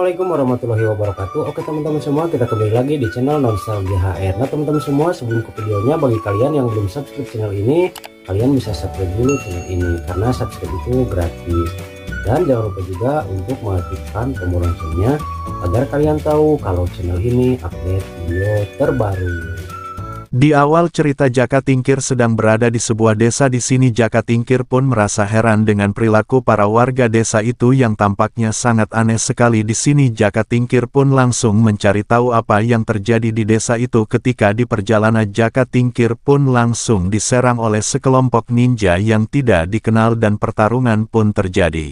Assalamualaikum warahmatullahi wabarakatuh. Oke teman-teman semua, kita kembali lagi di channel Nostalgia HR. Nah teman-teman semua, sebelum ke videonya, bagi kalian yang belum subscribe channel ini, kalian bisa subscribe dulu channel ini karena subscribe itu gratis. Dan jangan lupa juga untuk mengaktifkan tombol loncengnya agar kalian tahu kalau channel ini update video terbaru. Di awal cerita, Jaka Tingkir sedang berada di sebuah desa. Di sini Jaka Tingkir pun merasa heran dengan perilaku para warga desa itu yang tampaknya sangat aneh sekali. Di sini Jaka Tingkir pun langsung mencari tahu apa yang terjadi di desa itu. Ketika di perjalanan, Jaka Tingkir pun langsung diserang oleh sekelompok ninja yang tidak dikenal dan pertarungan pun terjadi.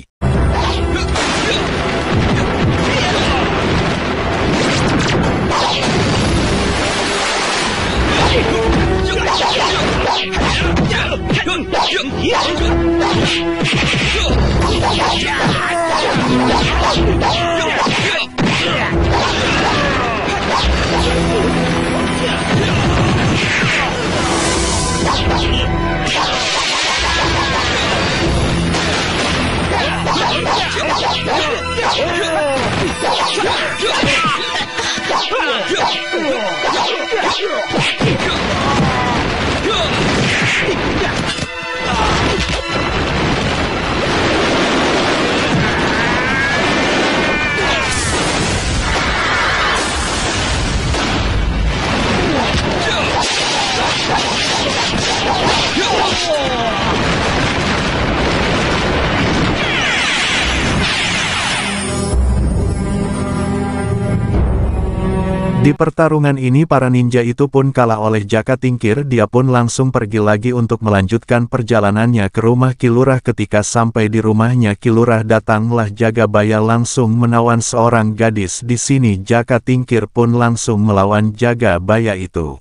Di pertarungan ini para ninja itu pun kalah oleh Jaka Tingkir. Dia pun langsung pergi lagi untuk melanjutkan perjalanannya ke rumah Ki Lurah. Ketika sampai di rumahnya Ki Lurah, datanglah Jagabaya langsung menawan seorang gadis. Di sini Jaka Tingkir pun langsung melawan Jagabaya itu.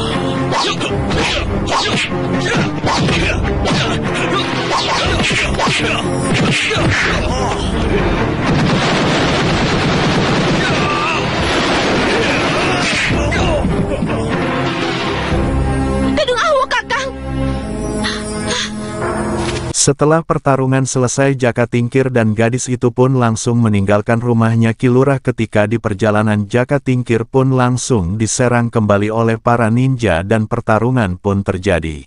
Setelah pertarungan selesai, Jaka Tingkir dan gadis itu pun langsung meninggalkan rumahnya Ki Lurah. Ketika di perjalanan, Jaka Tingkir pun langsung diserang kembali oleh para ninja dan pertarungan pun terjadi.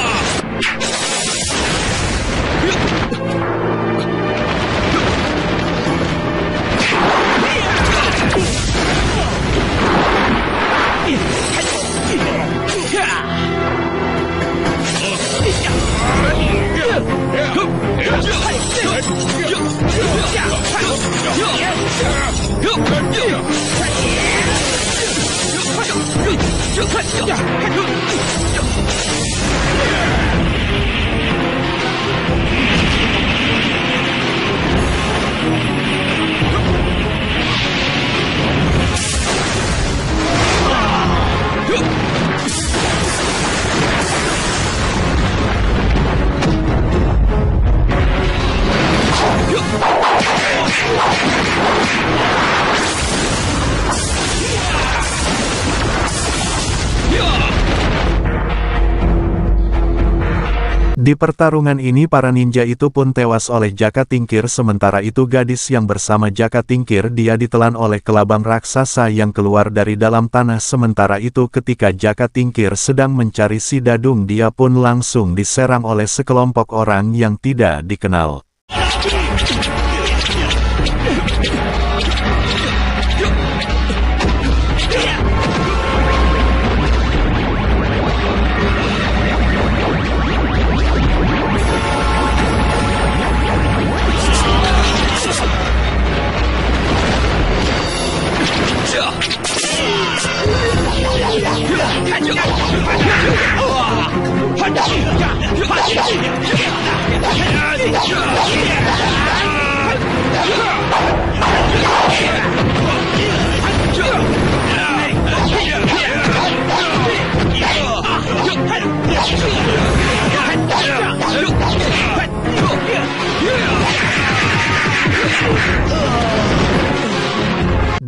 Di pertarungan ini para ninja itu pun tewas oleh Jaka Tingkir. Sementara itu gadis yang bersama Jaka Tingkir, dia ditelan oleh kelabang raksasa yang keluar dari dalam tanah. Sementara itu ketika Jaka Tingkir sedang mencari si Dadung, dia pun langsung diserang oleh sekelompok orang yang tidak dikenal.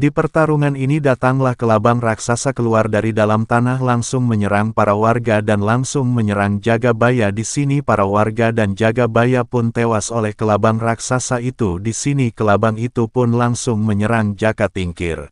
Di pertarungan ini datanglah kelabang raksasa keluar dari dalam tanah langsung menyerang para warga dan langsung menyerang Jagabaya. Di sini para warga dan Jagabaya pun tewas oleh kelabang raksasa itu. Di sini kelabang itu pun langsung menyerang Jaka Tingkir.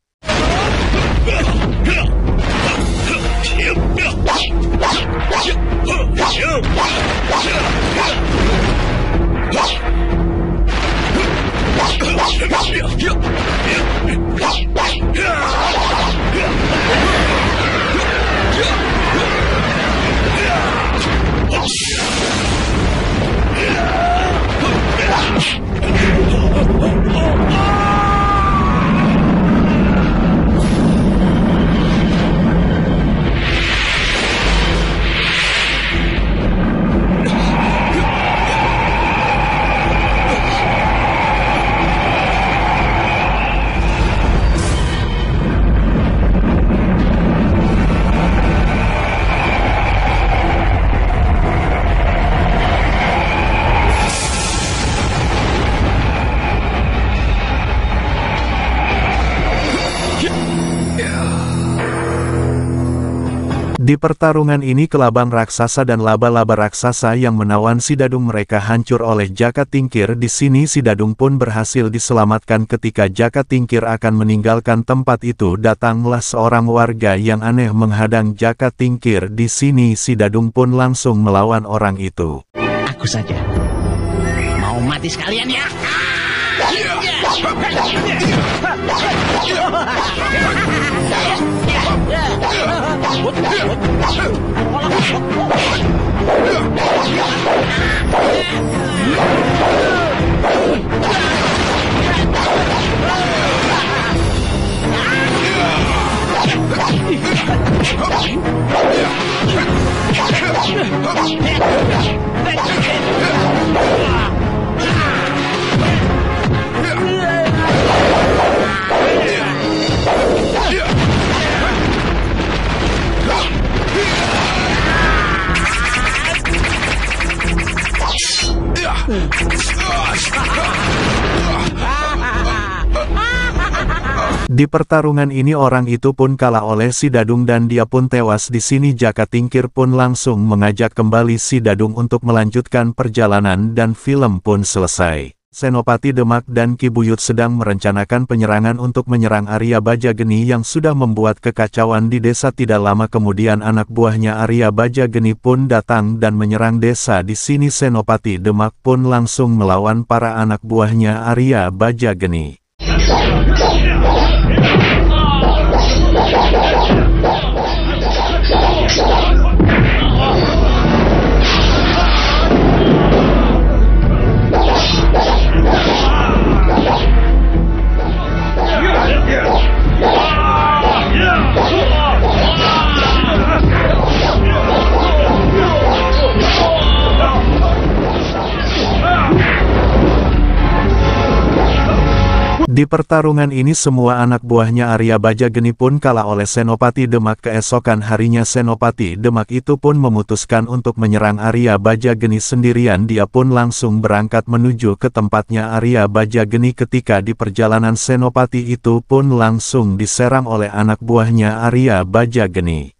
Di pertarungan ini kelabang raksasa dan laba-laba raksasa yang menawan Sidadung mereka hancur oleh Jaka Tingkir. Di sini Sidadung pun berhasil diselamatkan. Ketika Jaka Tingkir akan meninggalkan tempat itu, datanglah seorang warga yang aneh menghadang Jaka Tingkir. Di sini Sidadung pun langsung melawan orang itu. Aku saja. Mau mati sekalian ya? Di pertarungan ini orang itu pun kalah oleh Sidadung dan dia pun tewas. Di sini Jaka Tingkir pun langsung mengajak kembali Sidadung untuk melanjutkan perjalanan dan film pun selesai. Senopati Demak dan Ki Buyut sedang merencanakan penyerangan untuk menyerang Arya Bajageni yang sudah membuat kekacauan di desa. Tidak lama kemudian anak buahnya Arya Bajageni pun datang dan menyerang desa. Di sini Senopati Demak pun langsung melawan para anak buahnya Arya Bajageni. Di pertarungan ini semua anak buahnya Arya Bajageni pun kalah oleh Senopati Demak. Keesokan harinya Senopati Demak itu pun memutuskan untuk menyerang Arya Bajageni sendirian. Dia pun langsung berangkat menuju ke tempatnya Arya Bajageni. Ketika di perjalanan Senopati itu pun langsung diserang oleh anak buahnya Arya Bajageni.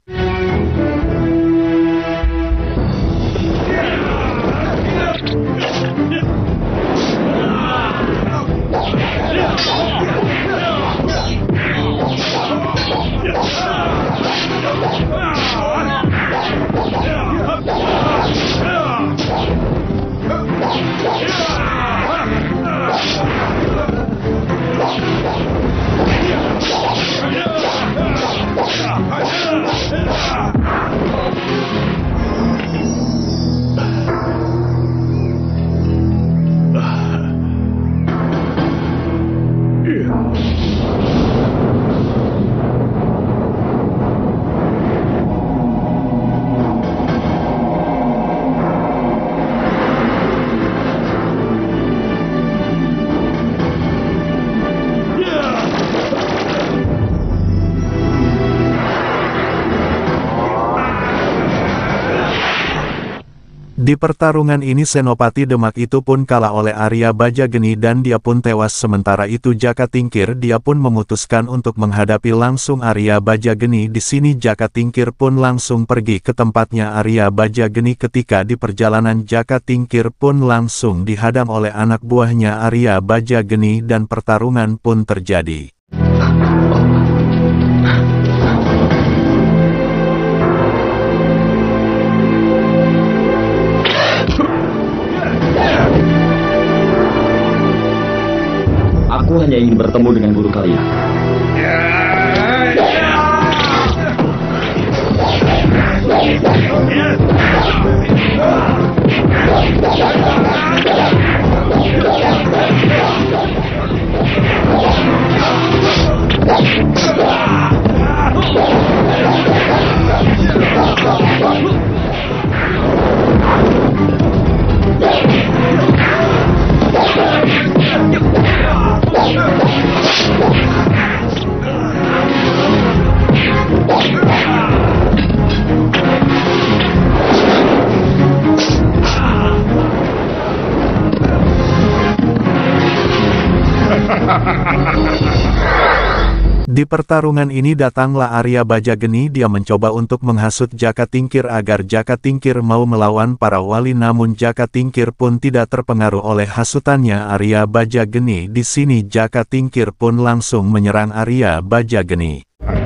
Di pertarungan ini Senopati Demak itu pun kalah oleh Arya Bajageni dan dia pun tewas. Sementara itu Jaka Tingkir dia pun memutuskan untuk menghadapi langsung Arya Bajageni. Di sini Jaka Tingkir pun langsung pergi ke tempatnya Arya Bajageni. Ketika di perjalanan Jaka Tingkir pun langsung dihadang oleh anak buahnya Arya Bajageni dan pertarungan pun terjadi. Aku hanya ingin bertemu dengan guru kalian. Di pertarungan ini datanglah Arya Bajageni. Dia mencoba untuk menghasut Jaka Tingkir agar Jaka Tingkir mau melawan para wali, namun Jaka Tingkir pun tidak terpengaruh oleh hasutannya Arya Bajageni. Di sini Jaka Tingkir pun langsung menyerang Arya Bajageni.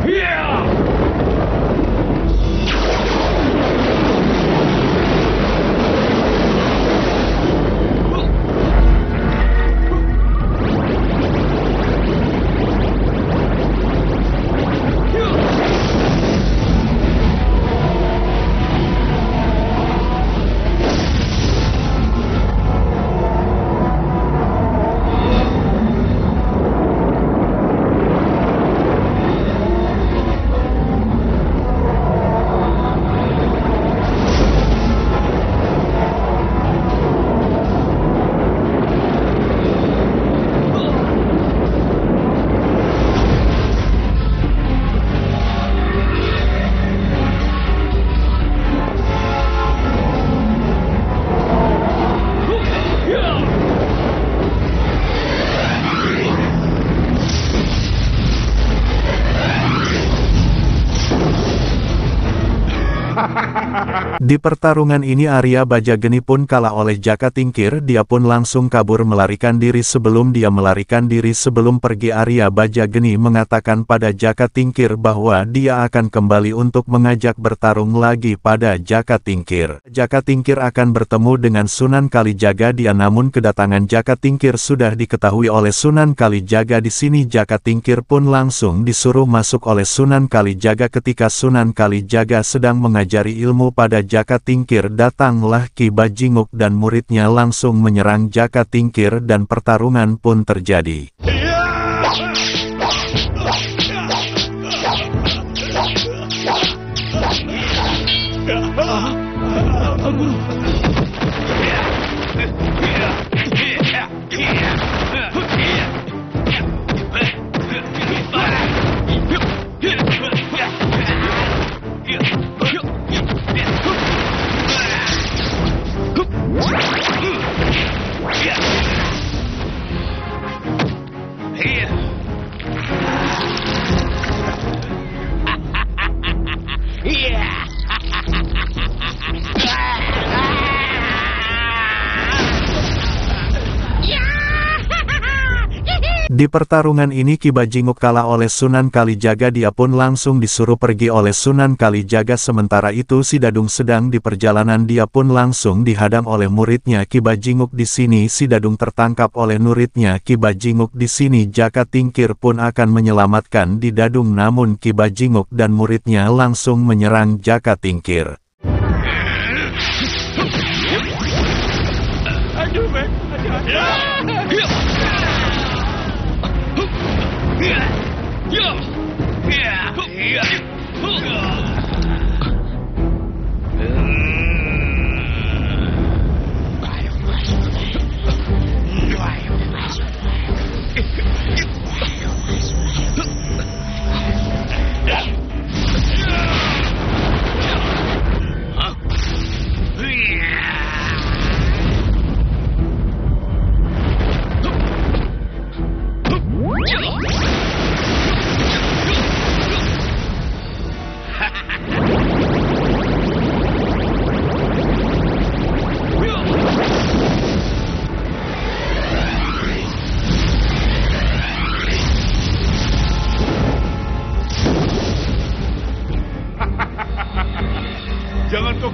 Di pertarungan ini Arya Bajageni pun kalah oleh Jaka Tingkir. Dia pun langsung kabur melarikan diri. Sebelum dia melarikan diri, sebelum pergi, Arya Bajageni mengatakan pada Jaka Tingkir bahwa dia akan kembali untuk mengajak bertarung lagi pada Jaka Tingkir. Jaka Tingkir akan bertemu dengan Sunan Kalijaga. Dia namun kedatangan Jaka Tingkir sudah diketahui oleh Sunan Kalijaga. Di sini Jaka Tingkir pun langsung disuruh masuk oleh Sunan Kalijaga. Ketika Sunan Kalijaga sedang mengajari ilmu pada Jaka Tingkir, datanglah Ki Bajinguk dan muridnya langsung menyerang Jaka Tingkir dan pertarungan pun terjadi. Di pertarungan ini Ki Bajinguk kalah oleh Sunan Kalijaga. Dia pun langsung disuruh pergi oleh Sunan Kalijaga. Sementara itu Si Dadung sedang di perjalanan. Dia pun langsung dihadang oleh muridnya Ki Bajinguk. Di sini Si Dadung tertangkap oleh muridnya Ki Bajinguk. Di sini Jaka Tingkir pun akan menyelamatkan Di Dadung, namun Ki Bajinguk dan muridnya langsung menyerang Jaka Tingkir.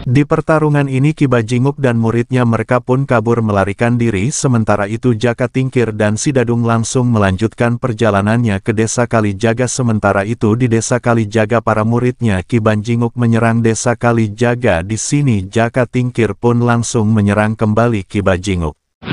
Di pertarungan ini Ki Bajinguk dan muridnya mereka pun kabur melarikan diri, sementara itu Jaka Tingkir dan Si Dadung langsung melanjutkan perjalanannya ke desa Kalijaga. Sementara itu di desa Kalijaga para muridnya Ki Bajinguk menyerang desa Kalijaga. Di sini Jaka Tingkir pun langsung menyerang kembali Ki Bajinguk.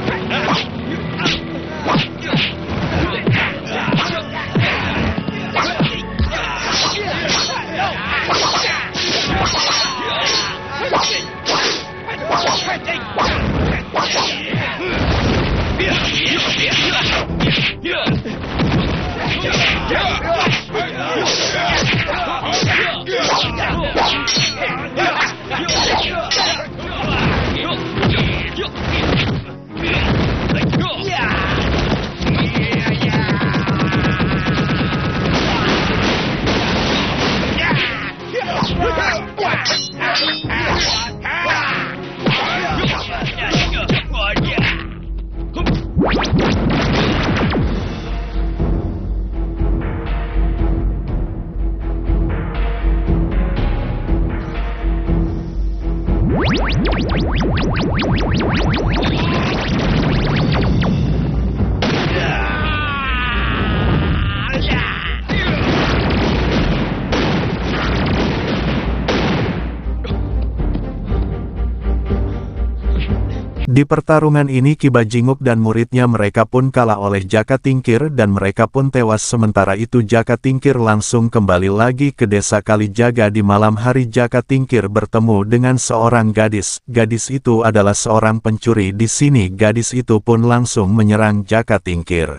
Di pertarungan ini Ki Bajinguk dan muridnya mereka pun kalah oleh Jaka Tingkir dan mereka pun tewas. Sementara itu Jaka Tingkir langsung kembali lagi ke desa Kalijaga. Di malam hari Jaka Tingkir bertemu dengan seorang gadis. Gadis itu adalah seorang pencuri. Di sini gadis itu pun langsung menyerang Jaka Tingkir.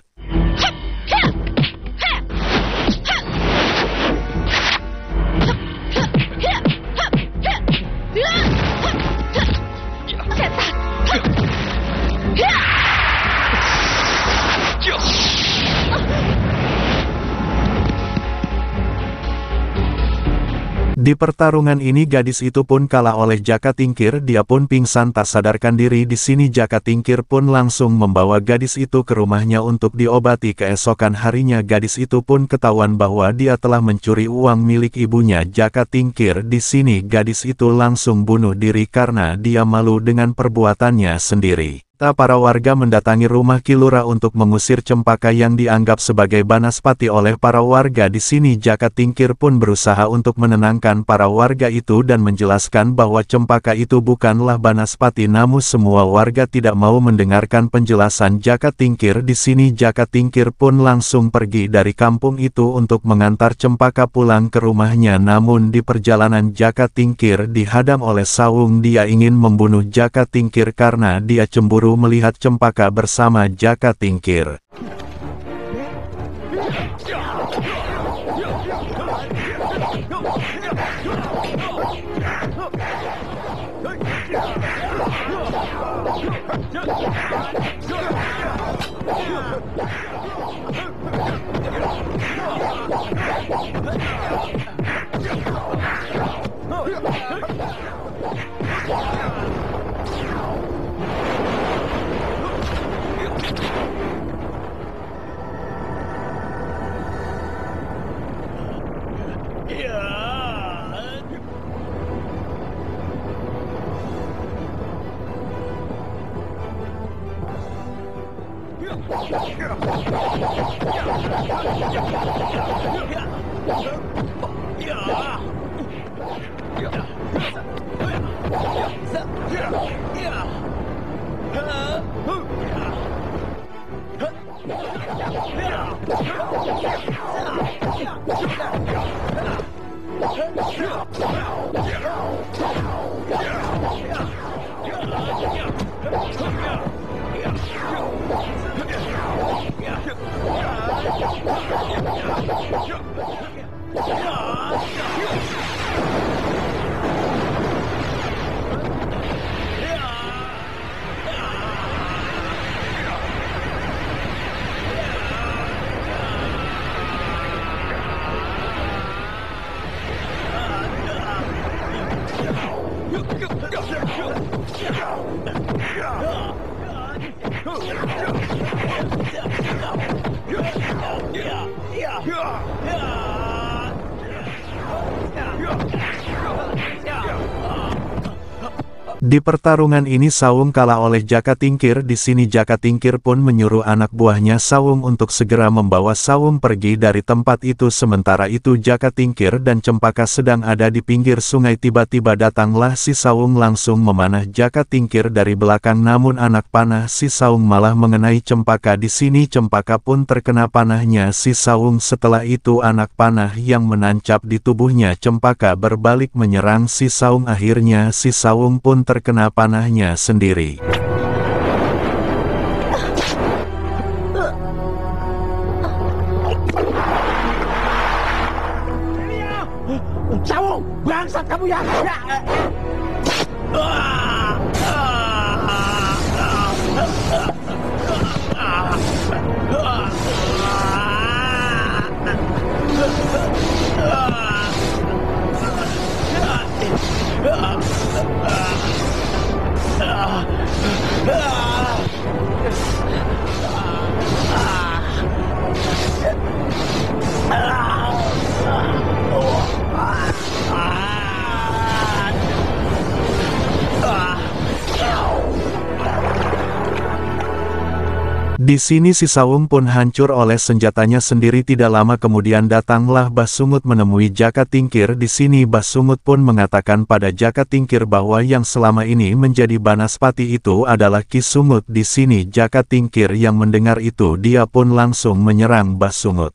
Di pertarungan ini gadis itu pun kalah oleh Jaka Tingkir, dia pun pingsan tak sadarkan diri. Di sini Jaka Tingkir pun langsung membawa gadis itu ke rumahnya untuk diobati. Keesokan harinya gadis itu pun ketahuan bahwa dia telah mencuri uang milik ibunya Jaka Tingkir. Di sini gadis itu langsung bunuh diri karena dia malu dengan perbuatannya sendiri. Para warga mendatangi rumah Ki Lurah untuk mengusir Cempaka yang dianggap sebagai banaspati oleh para warga. Di sini Jaka Tingkir pun berusaha untuk menenangkan para warga itu dan menjelaskan bahwa Cempaka itu bukanlah banaspati, namun semua warga tidak mau mendengarkan penjelasan Jaka Tingkir. Di sini Jaka Tingkir pun langsung pergi dari kampung itu untuk mengantar Cempaka pulang ke rumahnya. Namun di perjalanan Jaka Tingkir dihadang oleh Sawung. Dia ingin membunuh Jaka Tingkir karena dia cemburu melihat Cempaka bersama Jaka Tingkir. Di pertarungan ini Saung kalah oleh Jaka Tingkir. Di sini Jaka Tingkir pun menyuruh anak buahnya Saung untuk segera membawa Saung pergi dari tempat itu. Sementara itu Jaka Tingkir dan Cempaka sedang ada di pinggir sungai. Tiba-tiba datanglah si Saung langsung memanah Jaka Tingkir dari belakang, namun anak panah si Saung malah mengenai Cempaka. Di sini Cempaka pun terkena panahnya si Saung. Setelah itu anak panah yang menancap di tubuhnya Cempaka berbalik menyerang si Saung. Akhirnya si Saung pun terkena panahnya sendiri. Saung, bangsat kamu ya! Di sini si Saung pun hancur oleh senjatanya sendiri. Tidak lama kemudian datanglah Basungut menemui Jaka Tingkir. Di sini Basungut pun mengatakan pada Jaka Tingkir bahwa yang selama ini menjadi Banaspati itu adalah Ki Sungut. Di sini Jaka Tingkir yang mendengar itu dia pun langsung menyerang Basungut.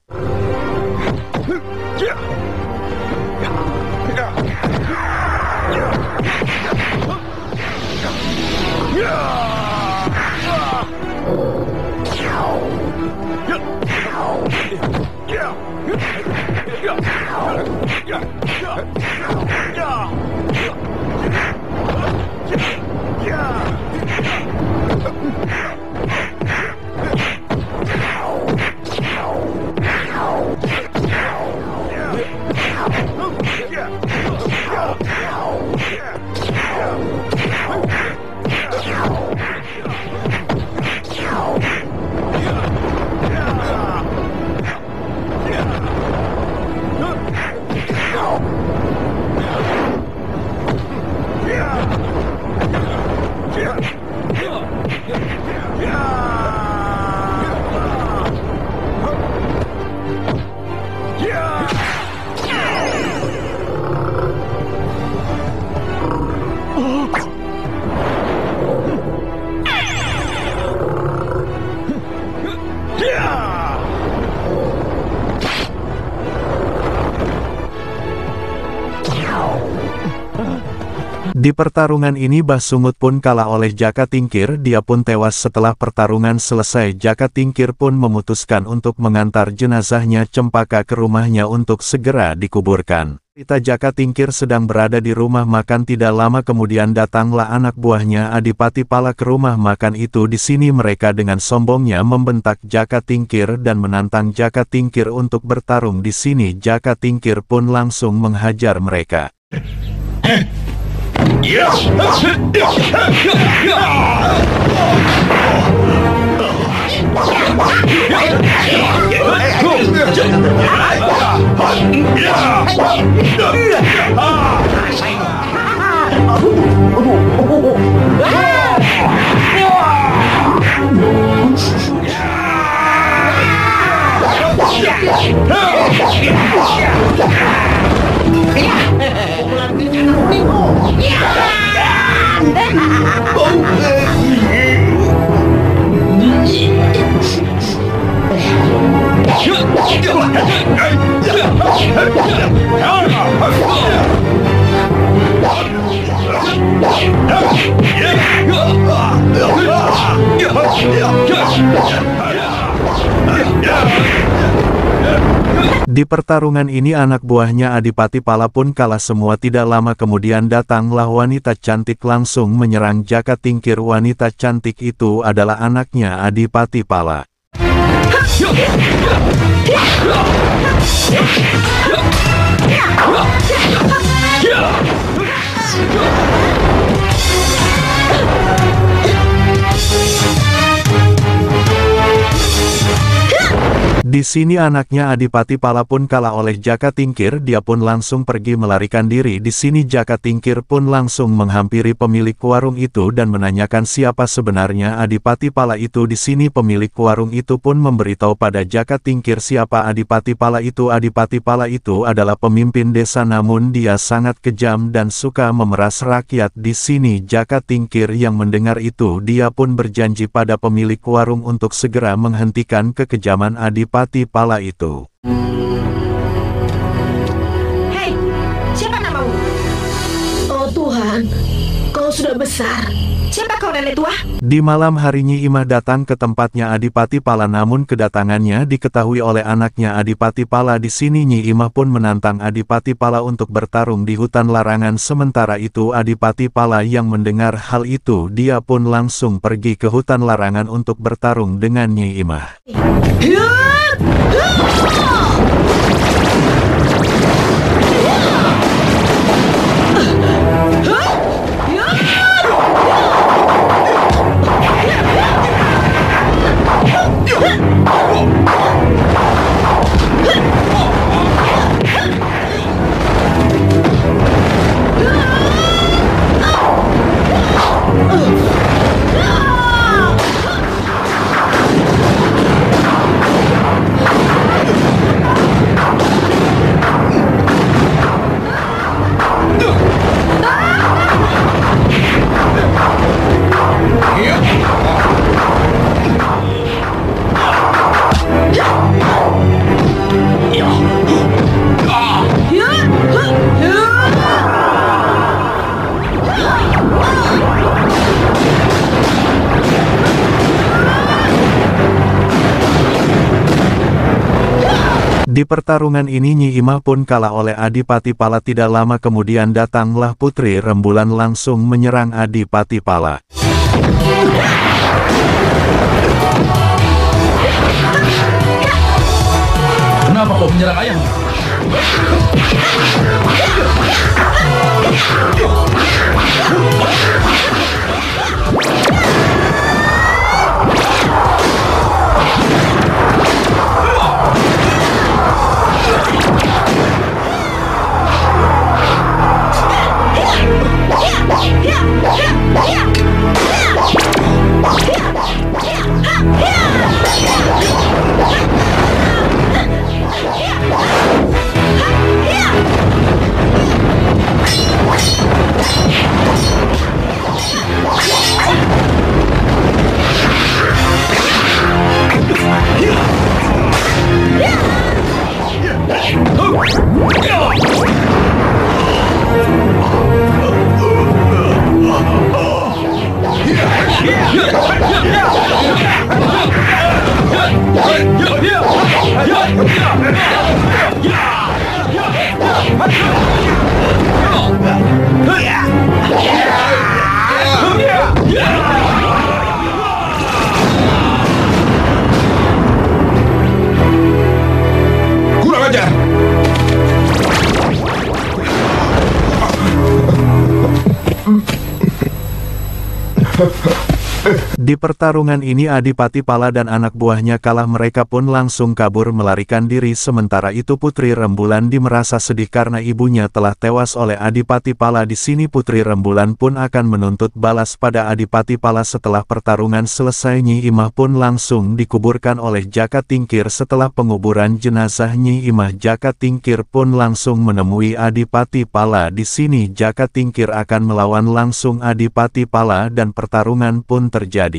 Di pertarungan ini Basungut pun kalah oleh Jaka Tingkir. Dia pun tewas. Setelah pertarungan selesai, Jaka Tingkir pun memutuskan untuk mengantar jenazahnya Cempaka ke rumahnya untuk segera dikuburkan. Kita Jaka Tingkir sedang berada di rumah makan. Tidak lama kemudian datanglah anak buahnya Adipati Pala ke rumah makan itu. Di sini mereka dengan sombongnya membentak Jaka Tingkir dan menantang Jaka Tingkir untuk bertarung. Di sini Jaka Tingkir pun langsung menghajar mereka. Di pertarungan ini anak buahnya Adipati Pala pun kalah semua. Tidak lama kemudian datanglah wanita cantik langsung menyerang Jaka Tingkir. Wanita cantik itu adalah anaknya Adipati Pala. Di sini anaknya Adipati Pala pun kalah oleh Jaka Tingkir, dia pun langsung pergi melarikan diri. Di sini Jaka Tingkir pun langsung menghampiri pemilik warung itu dan menanyakan siapa sebenarnya Adipati Pala itu. Di sini pemilik warung itu pun memberitahu pada Jaka Tingkir siapa Adipati Pala itu. Adipati Pala itu adalah pemimpin desa, namun dia sangat kejam dan suka memeras rakyat. Di sini Jaka Tingkir yang mendengar itu, dia pun berjanji pada pemilik warung untuk segera menghentikan kekejaman Adipati Pala itu. Hei, siapa namamu? Oh Tuhan, kau sudah besar. Siapa kau, nenek tua? Di malam hari Nyi Imah datang ke tempatnya Adipati Pala, namun kedatangannya diketahui oleh anaknya Adipati Pala. Di sini Nyi Imah pun menantang Adipati Pala untuk bertarung di hutan larangan. Sementara itu Adipati Pala yang mendengar hal itu, dia pun langsung pergi ke hutan larangan untuk bertarung dengan Nyi Imah. Di pertarungan ini Nyi Imah pun kalah oleh Adipati Pala. Tidak lama kemudian datanglah Putri Rembulan langsung menyerang Adipati Pala. Kenapa kau menyerang ayahmu? Kurang ajar. Di pertarungan ini Adipati Pala dan anak buahnya kalah, mereka pun langsung kabur melarikan diri. Sementara itu Putri Rembulan merasa sedih karena ibunya telah tewas oleh Adipati Pala. Di sini Putri Rembulan pun akan menuntut balas pada Adipati Pala. Setelah pertarungan selesai, Nyi Imah pun langsung dikuburkan oleh Jaka Tingkir. Setelah penguburan jenazah Nyi Imah, Jaka Tingkir pun langsung menemui Adipati Pala. Di sini Jaka Tingkir akan melawan langsung Adipati Pala dan pertarungan pun terjadi.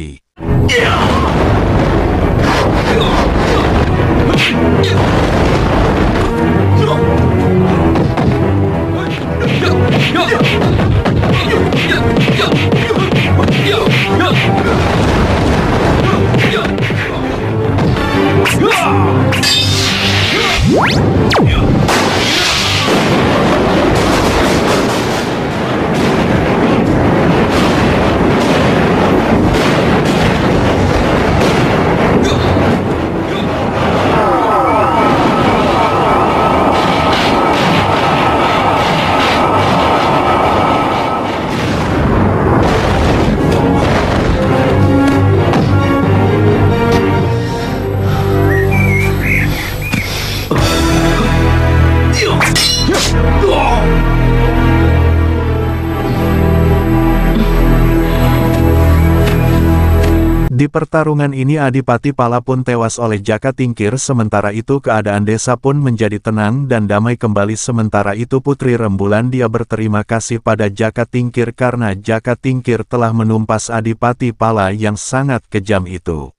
Di pertarungan ini Adipati Pala pun tewas oleh Jaka Tingkir. Sementara itu keadaan desa pun menjadi tenang dan damai kembali. Sementara itu Putri Rembulan dia berterima kasih pada Jaka Tingkir karena Jaka Tingkir telah menumpas Adipati Pala yang sangat kejam itu.